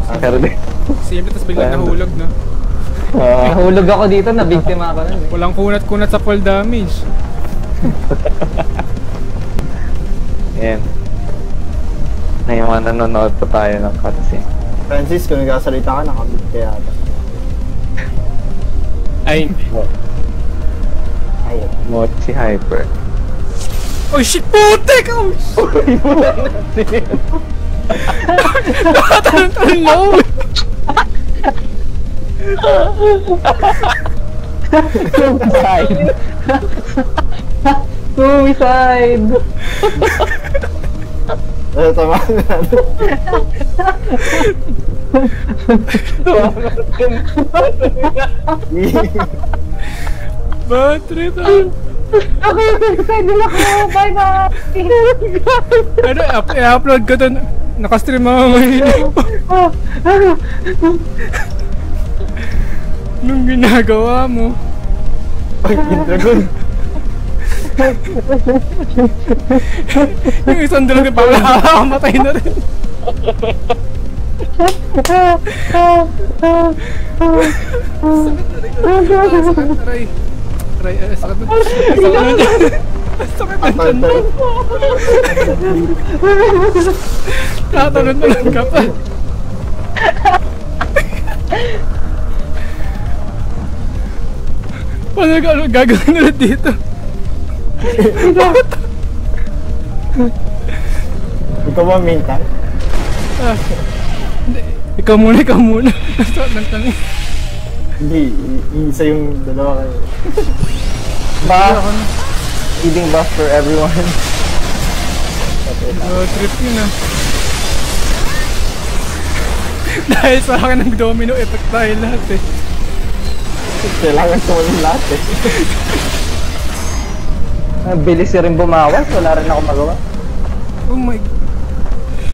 Pero di. Simple, tapos biglang nahulog, no? Nahulog ako dito, nabiktima ako nun. Walang kunat-kunat sa fall damage. Yan. Na yung mga nanonood pa tayo ng cutscene. Francis, kung nagkasalita ka, nakabit ka yata. Ay, Ayun. Mochi Hyper. Oh shit, putek! Oh shit! Nakatalon low! Suicide! Suicide! Tama na. Bad trip ah! Ako yung suicide nila ko! Bye bye! Ano, i-upload ko doon. Nakastream ako ngayon. Anong ginagawa mo? Ay, yung dragon. Yung isang dragon pa wala, matay na rin. Sakit, aray. Aray, sakit na. Sakit na dyan. Tatalon ka pa. Paano gagawin ulit dito? Ikaw ba main tank? Hindi. Ikaw muna. Hindi, isa yung dalawa kayo. Buff! Eating buff for everyone. Trip yun ah. Dahil sa akin ng domino effect tayo lahat eh. Kailangan tumalong lahat eh. Bilis rin bumawas, wala rin ako magawa. Oh my god.